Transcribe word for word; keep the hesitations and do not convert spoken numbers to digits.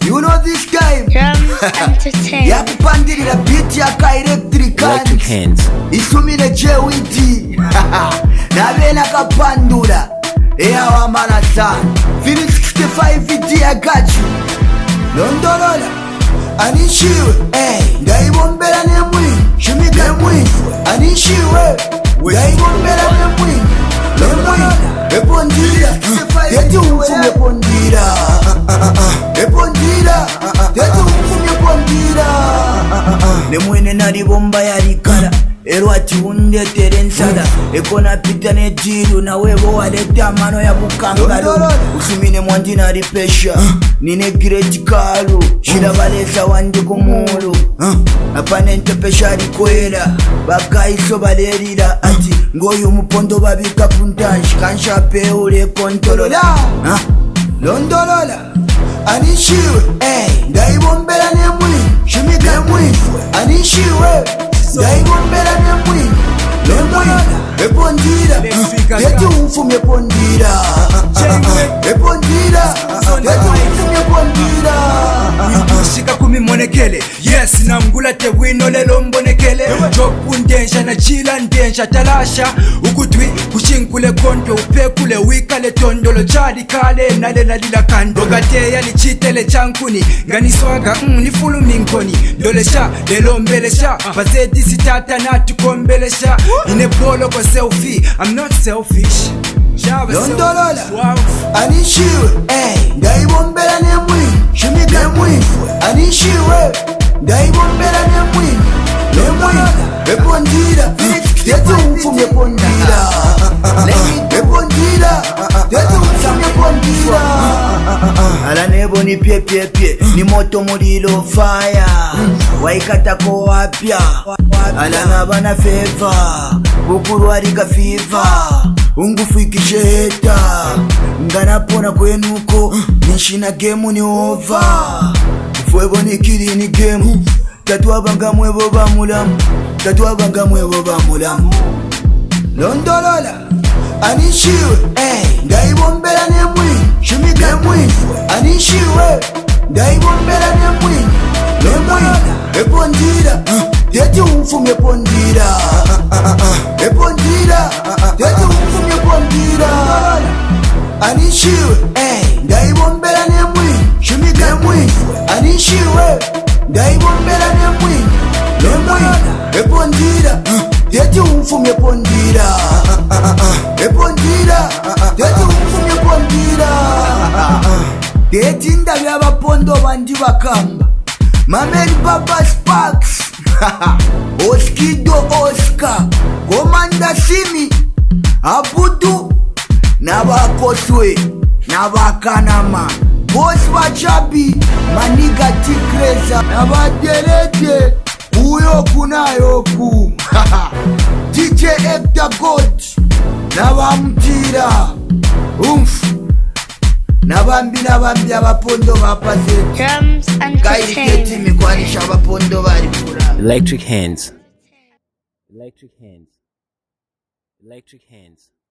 You know this game. Drums Entertainment. Yakupandirira beat yaka electric hands. Isumire J W D. Nabena kapandura. Eya wa marathon. Phoenix sixty-five V D, I got you. Londolola. Anishiwe. Eh, ndaibombera nemwi. Shumika nemwi. Anishiwe. Ndaibombera nemwi. Londolola. Epondira. Teti umfume pondira. Epondira. Teti umfume pondira. Nemwene nari bomba yari kala. Ero ati undetere nsala. Eko na pita ne jiru na webo waleta mano ya bukangalo. Usumine mwanji nari pesha. Nine great kalu. Shira balesa wandi kumulu. Apane nte pesha alikwela. Baka iso balerira ati. Ngoyu mupondo babika puntash. Kansha pe ule kontolola. Londolola. Anishiwe. Eh, ndaibombera nemwi. Shumika nemwi. Anishiwe. Ndaibombera nemwi. Londolola. Epondira. Teti umfume pondira. Epondira. Teti umfume pondira. Shika kumi monekele. Yes, na mgula te wino lelo mbonekele. Joku ndensha na chila ndensha talasha. Ukutwi kushinkule konto upekule wikale tondolo chadi kale nale lalila kando. Gateya ni chitele chankuni. Ngani swaga mm, ni fulu minkoni. Dolesha, lelo mbelesha. Bazedi sitata na tukombelesha. Ine polo kwa selfie, I'm not selfish. Londolola. Anishiwe. Eh, ndaibombera nemwi. Shumika nemwi. Anishiwe. Ndaibombera nemwi. Nemwi. Epondira. Teti umfume pondira. Epondira. Teti umfume pondira. Ala nebo ni pie pie pie. Ni moto mulilo fire. Waikata ko wapya. Ala ngabana fever. Bukuru alika fever. Ungufu ikisheta. Nganapona kwenuko. Nishina game ni over. Fwebo ni kiri ni game. Tatuwa banga mwebo ba mulamu. Tatuwa banga mwebo ba mulamu. Londolola. Anishiwe. Eh, ndaibombera nemwi. Shumika nemwi. Anishiwe. Ndaibombera nemwi. Nemwi. Epondira. Teti umfume pondira. Epondira. Teti umfume pondira. Anishiwe. Eh, ndaibombera nemwi. Shumika nemwi. Anishiwe. Ndaibombera nemwi. Nemwi. Epondira. Teti umfume pondira. Epondira. Teti umfume pondira. Teti ndabi abapondo bandi bakamba. Mameli Baba Sparks. Oskido Oscar. Komanda Simi. Abudu. Nabakoswe. Nabakanama. Boss Bachabi. Maniga Tikreza. Nabadelete. Uyo kunayoku. D J Hector God. Nabamtira. Umf. Nabambi nabambi abapondo bapase. Drums Entertainment. Mikwanisha abapondo bari kura. Electric hands. Electric hands. Electric hands.